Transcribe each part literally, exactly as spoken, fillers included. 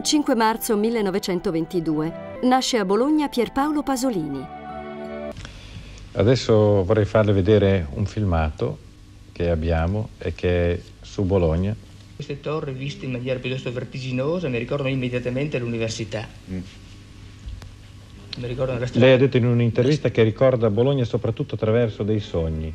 cinque marzo millenovecentoventidue nasce a Bologna Pierpaolo Pasolini. Adesso vorrei farle vedere un filmato che abbiamo e che è su Bologna. Queste torri viste in maniera piuttosto vertiginosa mi ricordano immediatamente l'università. Mm. Mi ricordano la strada. Lei ha detto in un'intervista che ricorda Bologna soprattutto attraverso dei sogni.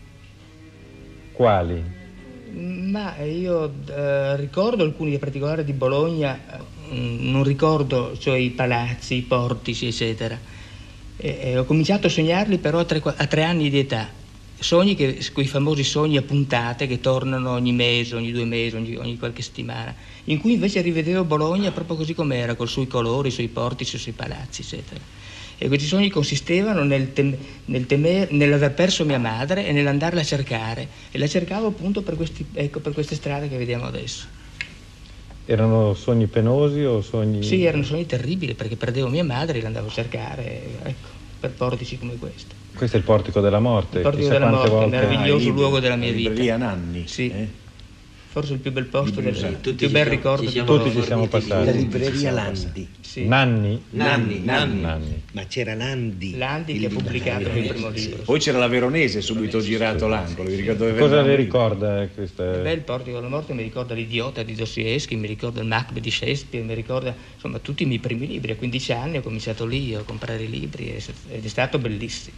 Quali? Ma io eh, ricordo alcuni in particolare di Bologna, eh, non ricordo cioè i palazzi, i portici, eccetera. E, e ho cominciato a sognarli però a tre, a tre anni di età. Sogni che, quei famosi sogni a puntate che tornano ogni mese, ogni due mesi, ogni, ogni qualche settimana, in cui invece rivedevo Bologna proprio così com'era, con i suoi colori, i suoi portici, i suoi palazzi, eccetera. E questi sogni consistevano nel, tem- nel temer, nell'aver perso mia madre e nell'andarla a cercare. E la cercavo appunto per, questi, ecco, per queste strade che vediamo adesso. Erano sogni penosi o sogni... Sì, erano sogni terribili perché perdevo mia madre e l'andavo a cercare, ecco, per portici come questo. Questo è il portico della morte. Il portico Chissà della morte, volte... meraviglioso ah, luogo della mia vita. vita. Libreria Nanni. Sì. Eh? Forse il più bel posto, del, sì, il più bel ricordo. Ci tutti ci siamo passati. La libreria Landi. Sì. Nanni? Nanni, Nanni. Nanni. Ma c'era Landi. Landi che ha pubblicato il primo libro. Poi c'era la Veronese subito girato l'angolo. Vi ricordo dove Cosa le venivamo? ricorda questa? Beh, il portico della morte mi ricorda l'Idiota di Dostoevsky, mi ricorda il Macbeth di Shakespeare, mi ricorda insomma tutti i miei primi libri. A quindici anni ho cominciato lì a comprare i libri ed è stato bellissimo.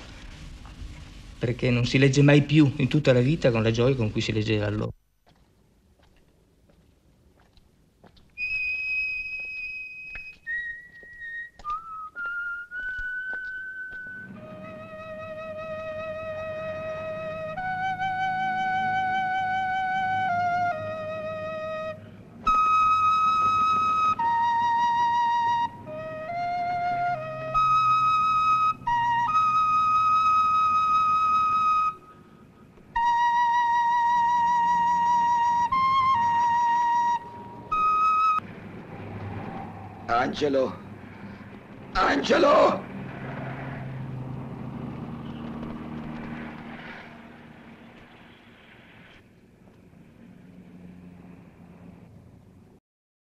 Perché non si legge mai più in tutta la vita con la gioia con cui si leggeva allora. Angelo! Angelo!